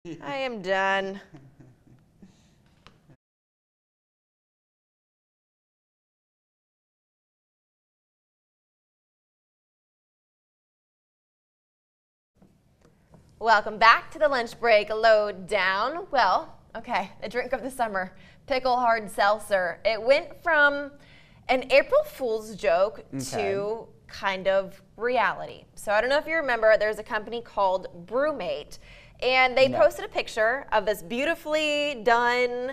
I am done. Welcome back to the lunch break lowdown. Well, okay, the drink of the summer, pickle hard seltzer. It went from an April Fool's joke to kind of reality. So I don't know if you remember, there's a company called Brewmate, and they posted a picture of this beautifully done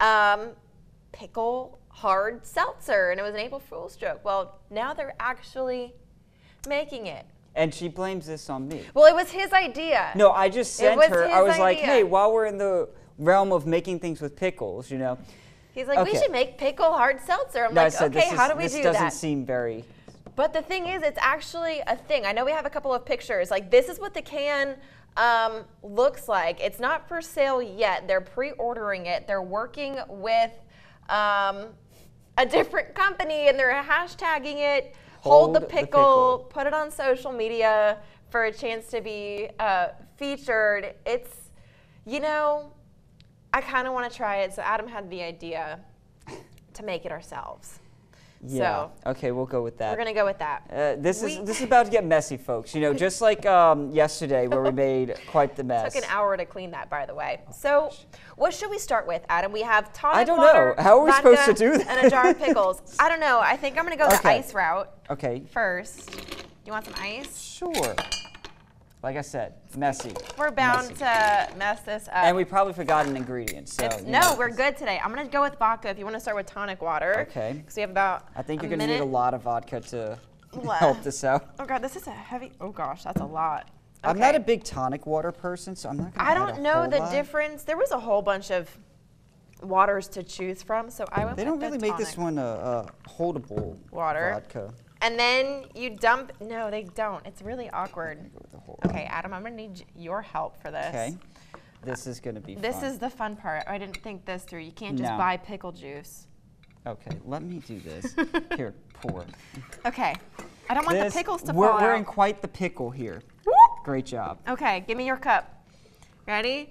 pickle hard seltzer, and it was an April Fool's joke. Well, now they're actually making it. And she blames this on me. Well, it was his idea. No, I just sent her. I was like, idea. hey, while we're in the realm of making things with pickles, you know. He's like, we should make pickle hard seltzer. I'm like, okay, how do we do that? This doesn't seem very... But the thing is, it's actually a thing. I know we have a couple of pictures. Like, this is what the can looks like. It's not for sale yet. They're pre-ordering it. They're working with a different company, and they're hashtagging it. Hold the pickle, put it on social media for a chance to be featured. It's, you know, I kind of want to try it. So Adam had the idea to make it ourselves. Yeah. So okay, we'll go with that. We're gonna go with that. This is about to get messy, folks. You know, just like yesterday where we made quite the mess. Took an hour to clean that, by the way. So, what should we start with, Adam? We have tonic I don't water, know. How are we vodka, supposed to do that? and a jar of pickles. I don't know. I think I'm gonna go the ice route. Okay. First, you want some ice? Sure. Like I said, messy. We're bound to mess this up. And we probably forgot an ingredient. So no, we're good today. I'm gonna go with vodka. If you want to start with tonic water. Okay. Because we have about. I think you're gonna need a lot of vodka to What? help this out. Oh God, this is a heavy. Oh gosh, that's a lot. Okay. I'm not a big tonic water person, so I'm not gonna. I don't know the difference. There was a whole bunch of waters to choose from, so I went. They don't really make this one a holdable water vodka. And then you dump. No, they don't. It's really awkward. Okay, Adam, I'm gonna need your help for this. Okay. This is gonna be. This is the fun part. I didn't think this through. You can't just buy pickle juice. Okay, let me do this. Here, pour. Okay. I don't want the pickles to fall out. We're in quite the pickle here. Great job. Okay, give me your cup. Ready?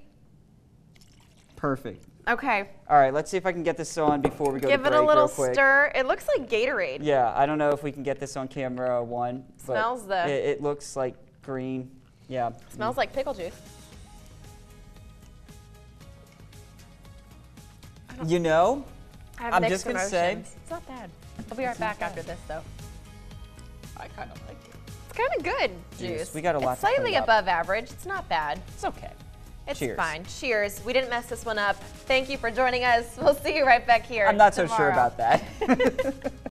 Perfect. Okay. All right, let's see if I can get this on before we go to break Give it a little real quick. stir. It looks like Gatorade. Yeah, I don't know if we can get this on camera, but Smells the... It looks like green. Yeah. Smells like pickle juice. You know, I'm just going to say... It's not bad. I'll be right back after this, though. I kind of like it. It's kind of good juice. We got a lot It's to clean slightly up. above average. It's not bad. It's okay. It's Cheers. fine. Cheers. We didn't mess this one up. Thank you for joining us. We'll see you right back here I'm not so tomorrow. sure about that.